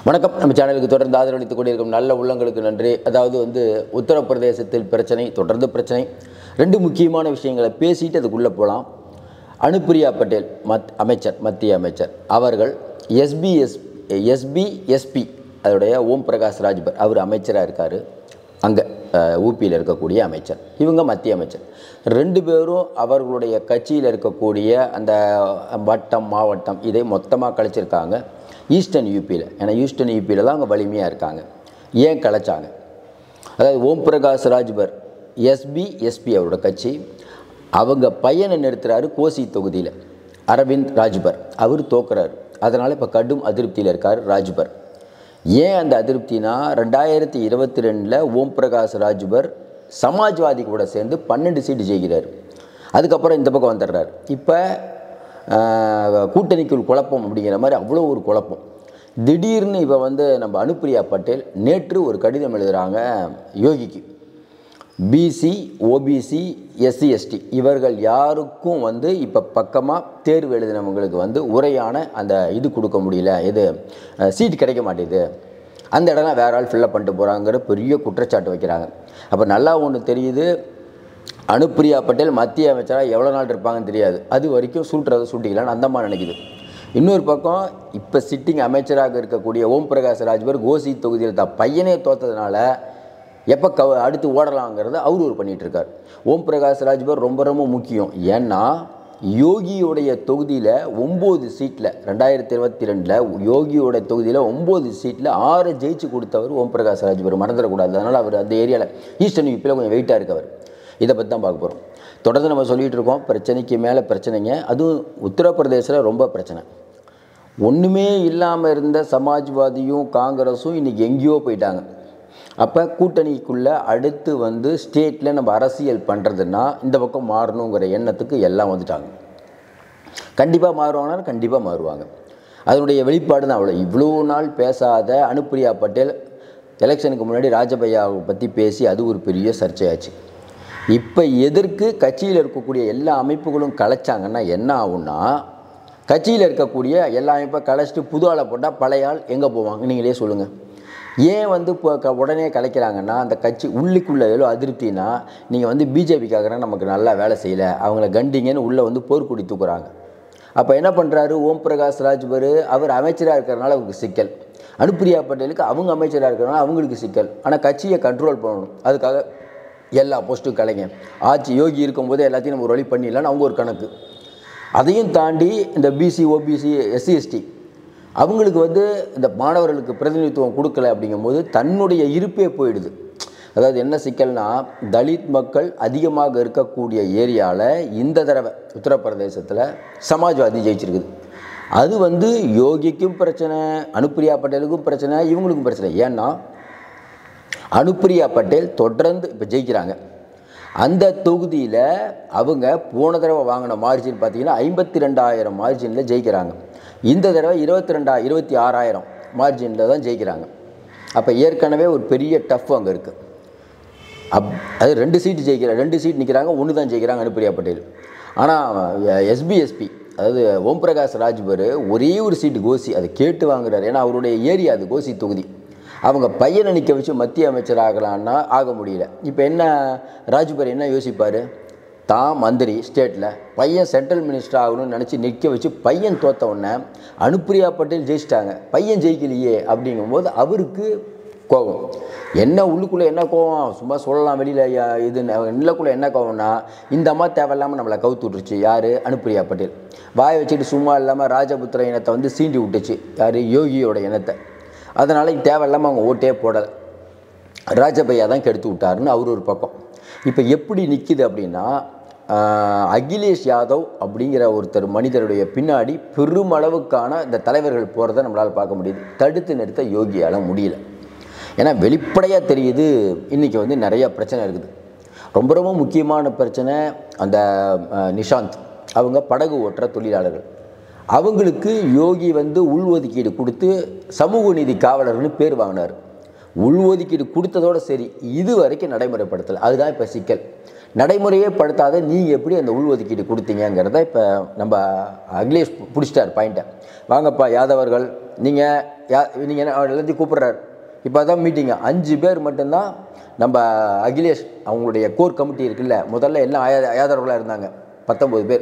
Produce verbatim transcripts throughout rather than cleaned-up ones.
வணக்கம். நம்ம சேனலுக்கு தொடர்ந்து ஆதரவளித்துக் கொண்டிருக்கும் நல்ல உள்ளங்களுக்கு நன்றி. அதாவது வந்து உத்தரப்பிரதேசத்தில் பிரச்சனை, தொடர்ந்து பிரச்சனை. ரெண்டு முக்கியமான விஷயங்களை பேசிட்டு அதுக்குள்ளே போகலாம். அனுப்பிரியா பட்டேல் மத் அமைச்சர் மத்திய அமைச்சர் அவர்கள் எஸ்பிஎஸ் எஸ்பிஎஸ்பி அதோடைய ஓம் பிரகாஷ் ராஜ்பர் அவர் அமைச்சராக இருக்கார். அங்கே ஊபியில் இருக்கக்கூடிய அமைச்சர், இவங்க மத்திய அமைச்சர். ரெண்டு பேரும் அவர்களுடைய கட்சியில் இருக்கக்கூடிய அந்த வட்டம் மாவட்டம் இதை மொத்தமாக கழிச்சிருக்காங்க ஈஸ்டர்ன் யூபியில். ஏன்னா ஈஸ்டர்ன் யூபியில் தான் அவங்க வலிமையாக இருக்காங்க. ஏன் கலைச்சாங்க? அதாவது ஓம் பிரகாஷ் ராஜ்பர் எஸ்பி எஸ்பி அவரோட கட்சி, அவங்க பையனை நிறுத்துகிறாரு கோசி தொகுதியில் அரவிந்த் ராஜ்பர். அவர் தோக்குறாரு. அதனால் இப்போ கடும் அதிருப்தியில் இருக்கார் ராஜ்பர். ஏன் அந்த அதிருப்தினா, ரெண்டாயிரத்தி இருபத்தி ரெண்டில் ஓம் பிரகாஷ் ராஜ்பர் சமாஜ்வாதி கூட சேர்ந்து பன்னெண்டு சீட்டு ஜெயிக்கிறார். அதுக்கப்புறம் இந்த பக்கம் வந்துடுறார். இப்போ கூட்டணிக்குள் குழப்பம் அப்படிங்கிற மாதிரி அவ்வளோ ஒரு குழப்பம். திடீர்னு இப்போ வந்து நம்ம அனுப்பிரியா பட்டேல் நேற்று ஒரு கடிதம் எழுதுகிறாங்க யோகிக்கு. பிசி ஓபிசி எஸ்சி எஸ்டி இவர்கள் யாருக்கும் வந்து இப்போ பக்கமாக தேர்வு எழுதினவங்களுக்கு வந்து உரையான அந்த இது கொடுக்க முடியல, இது சீட் கிடைக்க மாட்டேது, அந்த இடம்லாம் வேற ஆள் ஃபில்லப் பண்ணிட்டு போகிறாங்கிற பெரிய குற்றச்சாட்டு வைக்கிறாங்க. அப்போ நல்லா ஒன்று தெரியுது, அனுப்பிரியா பட்டேல் மத்திய அமைச்சராக எவ்வளோ நாள் இருப்பாங்கன்னு தெரியாது. அது வரைக்கும் சூட்டுறதை சூட்டிக்கலான்னு அந்தம்மா நினைக்குது. இன்னொரு பக்கம் இப்போ சிட்டிங் அமைச்சராக இருக்கக்கூடிய ஓம் பிரகாஷ் ராஜ்பர் கோசி தொகுதியில் தான் பையனே தோற்றதுனால எப்போ க அடுத்து ஓடலாங்கிறத அவர் ஒரு பண்ணிகிட்ருக்கார். ஓம் பிரகாஷ் ராஜ்பர் ரொம்ப ரொம்ப முக்கியம். ஏன்னா யோகியோடைய தொகுதியில் ஒம்பது சீட்டில் ரெண்டாயிரத்தி இருபத்தி ரெண்டில் யோகியோட தொகுதியில் ஒம்பது சீட்டில் ஆறு ஜெயிச்சு கொடுத்தவர் ஓம் பிரகாஷ் ராஜ்பர், மறந்துடக்கூடாது. அதனால் அவர் அந்த ஏரியாவில் ஈஸ்டர்ன் யூபியில் கொஞ்சம் வெயிட்டாக இருக்கவர். இதை பற்றி தான் பார்க்க போகிறோம். தொடர்ந்து நம்ம சொல்லிகிட்டு இருக்கோம் பிரச்சனைக்கு மேலே பிரச்சனைங்க. அதுவும் உத்தரப்பிரதேசில் ரொம்ப பிரச்சனை. ஒன்றுமே இல்லாமல் இருந்த சமாஜ்வாதியும் காங்கிரஸும் இன்றைக்கி எங்கேயோ போயிட்டாங்க. அப்போ கூட்டணிக்குள்ளே அடுத்து வந்து ஸ்டேட்டில் நம்ம அரசியல் பண்ணுறதுன்னா இந்த பக்கம் மாறணுங்கிற எண்ணத்துக்கு எல்லாம் வந்துட்டாங்க. கண்டிப்பாக மாறுவாங்கன்னா கண்டிப்பாக மாறுவாங்க. அதனுடைய வெளிப்பாடு தான் அவ்வளோ. இவ்வளோ நாள் பேசாத அனுப்பிரியா பட்டேல் எலெக்ஷனுக்கு முன்னாடி ராஜபையாவை பற்றி பேசி அது ஒரு பெரிய சர்ச்சையாச்சு. இப்போ எதற்கு கட்சியில் இருக்கக்கூடிய எல்லா அமைப்புகளும் கலைச்சாங்கன்னா என்ன ஆகுன்னா, கட்சியில் இருக்கக்கூடிய எல்லா அமைப்பை கலைச்சிட்டு புது ஆளை போட்டால் பழைய ஆள் எங்கே போவாங்க நீங்களே சொல்லுங்கள். ஏன் வந்து இப்போ க உடனே கலைக்கிறாங்கன்னா, அந்த கட்சி உள்ளுக்குள்ளே எவ்வளோ அதிருப்தினா, நீங்கள் வந்து பிஜேபிக்காகனா நமக்கு நல்லா வேலை செய்யலை, அவங்கள கண்டிங்கன்னு உள்ளே வந்து போர்க்குடி தூக்குறாங்க. அப்போ என்ன பண்ணுறாரு ஓம் பிரகாஷ் ராஜ்பர், அவர் அமைச்சராக இருக்கிறனால அவருக்கு சிக்கல். அனுப்பிரியா பட்டேலுக்கு அவங்க அமைச்சராக இருக்கிறனால அவங்களுக்கு சிக்கல். ஆனால் கட்சியை கண்ட்ரோல் பண்ணணும், அதுக்காக எல்லா போஸ்ட்டும் கலைங்க. ஆட்சி யோகி இருக்கும்போது எல்லாத்தையும் நம்ம ஒரு வழி பண்ணிடலான்னு அவங்க ஒரு கணக்கு. அதையும் தாண்டி இந்த பிசி ஓபிசி எஸ்சி எஸ்டி அவங்களுக்கு வந்து இந்த மாணவர்களுக்கு பிரதிநிதித்துவம் கொடுக்கல அப்படிங்கும்போது தன்னுடைய இருப்பே போயிடுது. அதாவது என்ன சிக்கல்னா, தலித் மக்கள் அதிகமாக இருக்கக்கூடிய ஏரியாவில் இந்த தடவை உத்தரப்பிரதேசத்தில் சமாஜ்வாதி ஜெயிச்சிருக்குது. அது வந்து யோகிக்கும் பிரச்சனை, அனுப்பிரியா பட்டேலுக்கும் பிரச்சனை, இவங்களுக்கும் பிரச்சனை. ஏன்னா அனுப்பிரியா பட்டேல் தொடர்ந்து இப்போ ஜெயிக்கிறாங்க. அந்த தொகுதியில் அவங்க போன தடவை வாங்கின மார்ஜின் பார்த்திங்கன்னா ஐம்பத்தி ரெண்டாயிரம் மார்ஜினில் ஜெயிக்கிறாங்க. இந்த தடவை இருபத்தி ரெண்டா இருபத்தி ஆறாயிரம் மார்ஜினில் தான் ஜெயிக்கிறாங்க. அப்போ ஏற்கனவே ஒரு பெரிய டஃப் அங்கே இருக்குது. அப் அது ரெண்டு சீட்டு ஜெயிக்கிற ரெண்டு சீட் நிற்கிறாங்க, ஒன்று தான் ஜெயிக்கிறாங்க அனுப்பிரியா பட்டேல். ஆனால் எஸ்பிஎஸ்பி அதாவது ஓம் பிரகாஷ் ராஜ்பர் ஒரே ஒரு சீட்டு கோசி அதை கேட்டு வாங்குறாரு. ஏன்னா அவருடைய ஏரியா அது கோசி தொகுதி. அவங்க பையனை நிற்க வச்சு மத்திய அமைச்சர் ஆகலான்னா ஆக முடியல. இப்போ என்ன ராஜ்பர் என்ன யோசிப்பார், தான் மந்திரி ஸ்டேட்டில், பையன் சென்ட்ரல் மினிஸ்டர் ஆகணும்னு நினச்சி நிற்க வச்சு பையன் தோற்ற உடனே அனுப்பிரியா பட்டேல் ஜெயிச்சிட்டாங்க, பையன் ஜெயிக்கலையே அப்படிங்கும்போது அவருக்கு கோபம். என்ன உள்ளுக்குள்ளே என்ன கோபம் சும்மா சொல்லலாம் வெளியில், இது உள்ளுக்குள்ளே என்ன கோபம்னா, இந்த அம்மா தேவையில்லாமல் நம்மளை கவுத்து விட்டுருச்சு. யார்? அனுப்பிரியா பட்டேல். வாயை வச்சுட்டு சும்மா இல்லாமல் ராஜபுத்திர இனத்தை வந்து சீண்டி விட்டுச்சு. யார்? யோகியோட இனத்தை. அதனால் தேவையில்லாமல் அவங்க ஓட்டே போடலை, ராஜபையா தான் கெடுத்து விட்டாருன்னு அவர் ஒரு பக்கம். இப்போ எப்படி நிற்கிது அப்படின்னா, அகிலேஷ் யாதவ் அப்படிங்கிற ஒருத்தர் மனிதருடைய பின்னாடி பெருமளவுக்கான இந்த தலைவர்கள் போகிறத நம்மளால் பார்க்க முடியுது. தடுத்து நிறுத்த யோகியால் முடியல. ஏன்னா வெளிப்படையாக தெரியுது இன்றைக்கி வந்து நிறைய பிரச்சனை இருக்குது. ரொம்ப ரொம்ப முக்கியமான பிரச்சனை அந்த நிஷாந்த், அவங்க படகு ஓட்டுற தொழிலாளர்கள். அவங்களுக்கு யோகி வந்து உள்ஒதுக்கீடு கொடுத்து சமூக நீதி காவலர்னு பேர் வாங்கினார். உள்ஒதுக்கீடு கொடுத்ததோடு சரி, இது வரைக்கும் நடைமுறைப்படுத்தலை. அதுதான் இப்போ சிக்கல். நடைமுறையே படுத்தாத நீங்கள் எப்படி அந்த உள்ஒதுக்கீடு கொடுத்தீங்கிறத இப்போ நம்ம அகிலேஷ் பிடிச்சிட்டார் பாயிண்ட்டை. வாங்கப்பா யாதவர்கள், நீங்கள் யா நீங்கள் என்ன எல்லாத்தையும் கூப்பிட்றாரு. இப்போ தான் மீட்டிங்கு அஞ்சு பேர் மட்டும்தான் நம்ம அகிலேஷ் அவங்களுடைய கோர் கமிட்டி இருக்குல்ல, முதல்ல எல்லாம் யாதவர்களாக இருந்தாங்க பத்தொம்பது பேர்.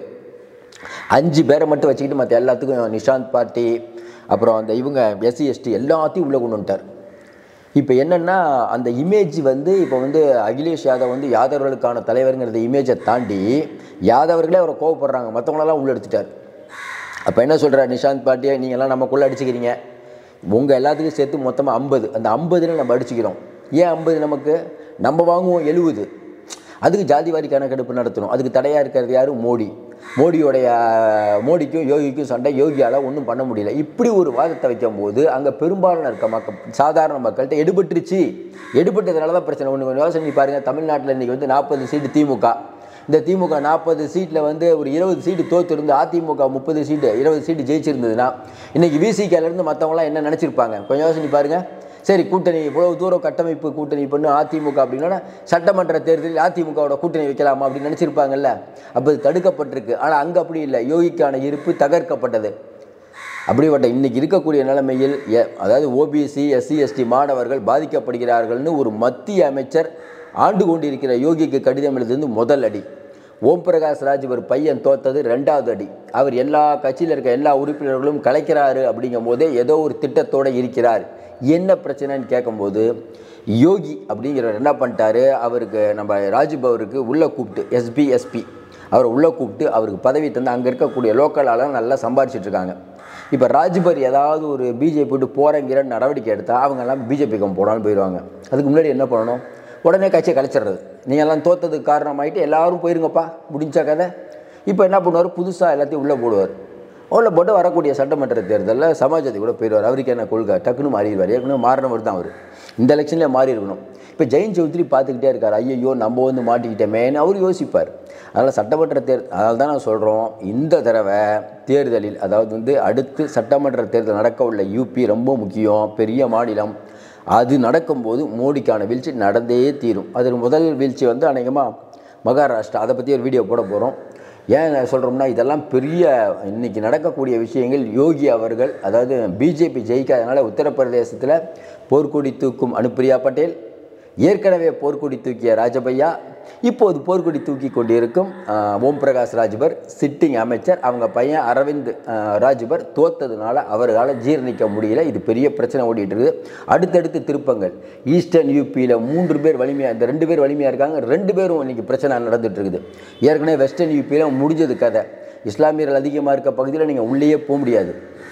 அஞ்சு பேரை மட்டும் வச்சுக்கிட்டு மற்ற எல்லாத்துக்கும் நிஷாந்த் பார்ட்டி அப்புறம் அந்த இவங்க எஸ்சி எஸ்டி எல்லாத்தையும் உள்ளே கொண்டு வந்துட்டார். இப்போ என்னென்னா அந்த இமேஜ் வந்து இப்போ வந்து அகிலேஷ் யாதவ் வந்து யாதவர்களுக்கான தலைவருங்கிறத இமேஜை தாண்டி யாதவர்களே அவரை கோவப்படுறாங்க, மற்றவங்களெல்லாம் உள்ளே எடுத்துட்டார். அப்போ என்ன சொல்கிறார் நிஷாந்த் பார்ட்டியை, நீங்கள்லாம் நமக்குள்ளே அடிச்சுக்கிறீங்க, உங்கள் எல்லாத்துக்கும் சேர்த்து மொத்தமாக ஐம்பது, அந்த ஐம்பதுன்னு நம்ம அடிச்சுக்கிறோம். ஏன் ஐம்பது? நமக்கு நம்ம வாங்குவோம் எழுபது. அதுக்கு ஜாதிவாரி கணக்கெடுப்பு நடத்தணும். அதுக்கு தடையாக இருக்கிறது யார்? மோடி. மோடியோடைய மோடிக்கும் யோகிக்கும் சண்டை, யோகியால் ஒன்றும் பண்ண முடியல. இப்படி ஒரு வாதத்தை வைக்கும் போது அங்கே பெரும்பாலான இருக்க மக்கள், சாதாரண மக்கள்கிட்ட எடுபட்டுருச்சு. எடுபட்டதுனால தான் பிரச்சனை. ஒன்று கொஞ்சம் யோசனை பாருங்கள், தமிழ்நாட்டில் இன்றைக்கி வந்து நாற்பது சீட்டு திமுக. இந்த திமுக நாற்பது சீட்டில் வந்து ஒரு இருபது சீட்டு தோற்றிருந்து அதிமுக முப்பது சீட்டு இருபது சீட்டு ஜெயிச்சிருந்ததுன்னா இன்றைக்கி விசிகேலேருந்து மற்றவங்களாம் என்ன நினச்சிருப்பாங்க? கொஞ்சம் யோசனை பாருங்கள். சரி, கூட்டணி இவ்வளவு தூரம் கட்டமைப்பு கூட்டணி பண்ணு அதிமுக அப்படின்னா சட்டமன்ற தேர்தலில் அதிமுகவோட கூட்டணி வைக்கலாமா அப்படின்னு நினச்சிருப்பாங்கல்ல. அப்போ இது தடுக்கப்பட்டிருக்கு. ஆனால் அங்கே அப்படி இல்லை, யோகிக்கான இருப்பு தகர்க்கப்பட்டது. அப்படிப்பட்ட இன்றைக்கி இருக்கக்கூடிய நிலைமையில் அதாவது ஓபிசி எஸ்சி எஸ்டி மாணவர்கள் பாதிக்கப்படுகிறார்கள்னு ஒரு மத்திய அமைச்சர் ஆண்டு கொண்டிருக்கிற யோகிக்கு கடிதம் எழுதுந்து முதல் அடி. ஓம் பிரகாஷ் ராஜ் ஒரு பையன் தோத்தது ரெண்டாவது அடி. அவர் எல்லா கட்சியில் இருக்க எல்லா உறுப்பினர்களும் கலைக்கிறாரு அப்படிங்கும் போதே ஏதோ ஒரு திட்டத்தோடு இருக்கிறார். என்ன பிரச்சனைன்னு கேட்கும்போது யோகி அப்படிங்கிறவர் என்ன பண்ணிட்டாரு, அவருக்கு நம்ம ராஜீவ் அவருக்கு உள்ளே கூப்பிட்டு எஸ்பி எஸ்பி அவரை உள்ளே கூப்பிட்டு அவருக்கு பதவி தந்து அங்கே இருக்கக்கூடிய லோக்கலாலாம் நல்லா சம்பாரிச்சிட்ருக்காங்க. இப்போ ராஜ்பர் ஏதாவது ஒரு பிஜேபி விட்டு போகிறங்கிற நடவடிக்கை எடுத்தால் அவங்கெல்லாம் பிஜேபிக்கு போனாலும் போயிடுவாங்க. அதுக்கு முன்னாடி என்ன பண்ணணும், உடனே கட்சியை கலைச்சிடுறது. நீங்கள்லாம் தோற்றதுக்கு காரணமாயிட்டு எல்லோரும் போயிருங்கப்பா, முடிஞ்ச கதை. இப்போ என்ன பண்ணுவார், புதுசாக எல்லாத்தையும் உள்ளே போடுவார். உள்ளே போட்டு வரக்கூடிய சட்டமன்ற தேர்தலில் சமாஜ்வாதி கூட போயிடுவார். அவருக்கு என்ன கொள்கை, டக்குன்னு மாறிடுவார். ஏற்கனவே மாறினவர் தான் அவர். இந்த எலெக்ஷனில் மாறி இருக்கணும். இப்போ ஜெயின் சௌத்ரி பார்த்துக்கிட்டே இருக்கார், ஐயோ நம்ம வந்து மாட்டிக்கிட்டேமேன்னு அவர் யோசிப்பார். அதனால் சட்டமன்ற தேர்தல், அதனால தான் நான் சொல்கிறோம், இந்த தடவை தேர்தலில் அதாவது வந்து அடுத்து சட்டமன்ற தேர்தல் நடக்க உள்ள யூபி ரொம்ப முக்கியம், பெரிய மாநிலம். அது நடக்கும்போது மோடிக்கான வீழ்ச்சி நடந்தே தீரும். அதில் முதல் வீழ்ச்சி வந்து அநேகமாக மகாராஷ்டிரா. அதை பற்றி ஒரு வீடியோ போட போகிறோம். ஏன் சொல்கிறோம்னா இதெல்லாம் பெரிய இன்றைக்கி நடக்கக்கூடிய விஷயங்கள். யோகி அவர்கள் அதாவது பிஜேபி ஜெயிக்காதனால உத்தரப்பிரதேசத்தில் போர்க்கொடி தூக்கும் அனுப்பிரியா பட்டேல், ஏற்கனவே போர்க்கொடி தூக்கிய ராஜபையா, இப்போது போர்க்கொடி தூக்கி கொண்டிருக்கும் ஓம் பிரகாஷ் ராஜ்பர் சிட்டிங் அமைச்சர். அவங்க பையன் அரவிந்த் ராஜ்பர் தோத்ததுனால அவர்களால் ஜீர்ணிக்க முடியல. இது பெரிய பிரச்சனை ஓடிட்டு இருக்குது. அடுத்தடுத்து திருப்பங்கள். ஈஸ்டர்ன் யூபியில் மூன்று பேர் வலிமையாக, இந்த ரெண்டு பேர் வலிமையாக இருக்காங்க. ரெண்டு பேரும் இன்றைக்கி பிரச்சனை நடந்துகிட்டு இருக்குது. ஏற்கனவே வெஸ்டர்ன் யூபியில் முடிஞ்சது கதை. இஸ்லாமியர்கள் அதிகமாக இருக்க பகுதியில் நீங்கள் உள்ளேயே போக முடியாது.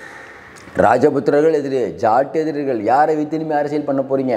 ராஜபுத்திரர்கள் எதிரி, ஜாட் எதிரிகள், யாரை வைத்து இனிமேல் அரசியல் பண்ண போகிறீங்க?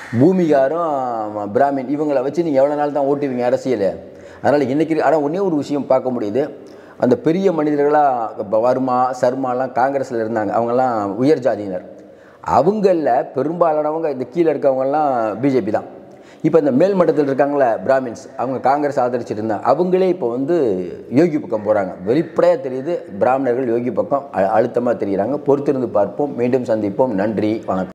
பூமிகாரும் பிராமின் இவங்களை வச்சு நீங்கள் எவ்வளோ நாள் தான் ஓட்டுவீங்க அரசியல்? அதனால் இன்றைக்கி ஆனால் ஒன்றே ஒரு விஷயம் பார்க்க முடியுது. அந்த பெரிய மனிதர்களாக வர்மா சர்மாலாம் காங்கிரஸில் இருந்தாங்க, அவங்கெல்லாம் உயர் ஜாதியினர். அவங்களில் பெரும்பாலானவங்க இந்த கீழே இருக்கவங்கெல்லாம் பிஜேபி தான். இப்போ இந்த மேல் மட்டத்தில் இருக்காங்களே பிராமின்ஸ், அவங்க காங்கிரஸ் ஆதரிச்சுட்டு இருந்தாங்க. அவங்களே இப்போ வந்து யோகி பக்கம் போகிறாங்க. வெளிப்படையாக தெரியுது, பிராமணர்கள் யோகி பக்கம் அழுத்தமாக தெரிகிறாங்க. பொறுத்திருந்து பார்ப்போம். மீண்டும் சந்திப்போம். நன்றி, வணக்கம்.